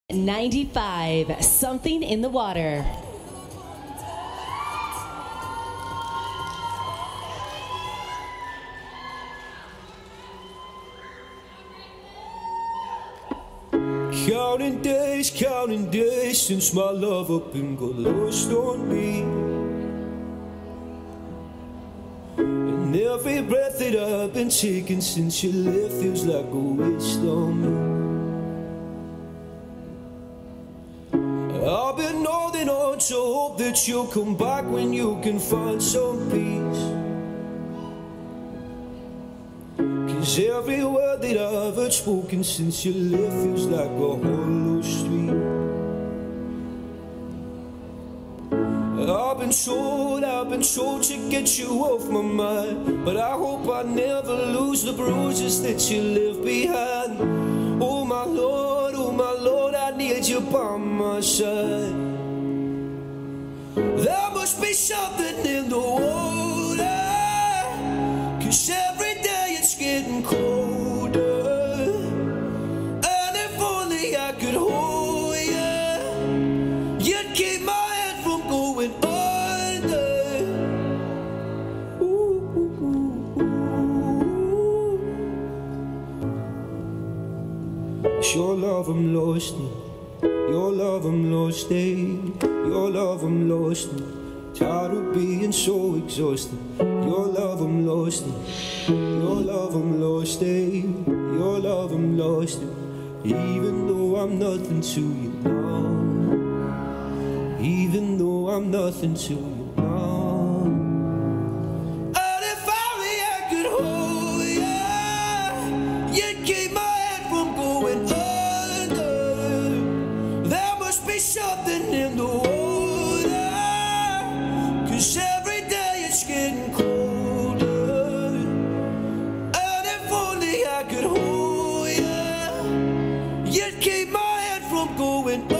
95, Something in the Water. Counting days since my love up and got lost on me. And every breath that I've been taking since you left feels like a waste on me. I've been holding on to hope that you'll come back when you can find some peace. 'Cause every word that I've heard spoken since you left feels like a hollow street. I've been told to get you off my mind, but I hope I never lose the bruises that you left behind. Oh my Lord, I need you by my side. There must be something in the water, 'cause every day it's getting colder. And if only I could hold you, you'd keep my head from going under. Ooh, ooh, ooh, ooh. It's your love I'm lost in, your love I'm lost in, your love I'm lost in. Tired of being so exhausted. Your love I'm lost in, your love I'm lost in, your love I'm lost in. Even though I'm nothing to you now, even though I'm nothing to you now. And if only I could hold you, you'd keep my head from going under. There must be something in the water, 'cause every day it's getting colder. And if only I could hold you, you'd keep my head from going